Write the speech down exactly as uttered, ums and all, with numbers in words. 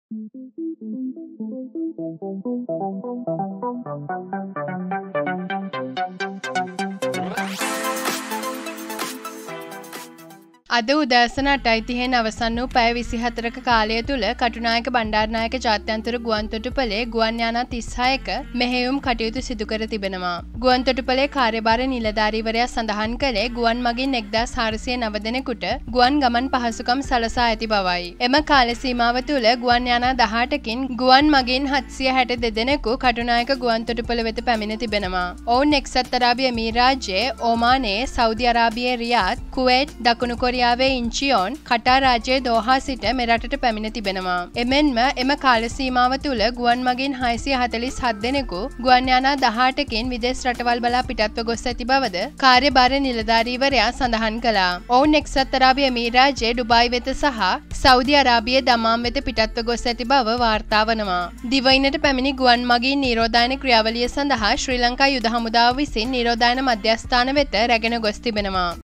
අද උදෑසන අටයි තිහෙන් අවසන් වූ පැය විසිහතරක කාලය තුළ කටුනායක බණ්ඩාරනායක ජාත්‍යන්තර ගුවන්තොටුපළේ ගුවන් යානා තිස්හයක මෙහෙයුම් කටයුතු සිදු කර තිබෙනවා. ගුවන්තොටුපළේ කාර්යභාර නිලධාරීවරයා සඳහන් කළේ ගුවන් මගින් එක්දාස් හාරසිය නව දෙනෙකුට ගුවන් ගමන් පහසුකම් සලසා ඇති බවයි. එම කාල සීමාව තුළ ගුවන් යානා දහඅටකින් ගුවන් මගින් හත්සිය හැට දෙදෙනෙකු කටුනායක ගුවන්තොටුපළ වෙත පැමිණ තිබෙනවා. ඔවුන් එක්සත් අරාබි එමිරාජ්‍යයේ, ඕමානයේ, සෞදි අරාබියේ රියාද්, කුවේට්, දකුණු කොරියාවේ ඉන්චියොන්, කටාර් රාජ්‍යයේ දෝහා සිට මෙරටට පැමිණ තිබෙනවා. එමෙන්ම එම කාල සීමාව තුළ ගුවන් මගින් හයසිය හතළිස් හත් දෙනෙකු ගුවන් යානා දහඅටකින් විදේශ රටවල් බලා පිටත්ව ගොස් ඇති බවද කාර්යභාර නිලධාරීවරයා සඳහන් කළා. ඔවුන් එක්සත් අරාබි එමිරාජ්‍යයේ ඩුබායි වෙත සහ සෞදි අරාබියේ දමාම් වෙත පිටත්ව ගොස් ඇති බව වාර්තා වනවා. දිවයිනට පැමිණි ගුවන් මගින් නිරෝධායන ක්‍රියාවලිය සඳහා ශ්‍රී ලංකා යුද හමුදාව විසින් නිරෝධායන මධ්‍යස්ථාන වෙත රැගෙන ගොස් තිබෙනවා.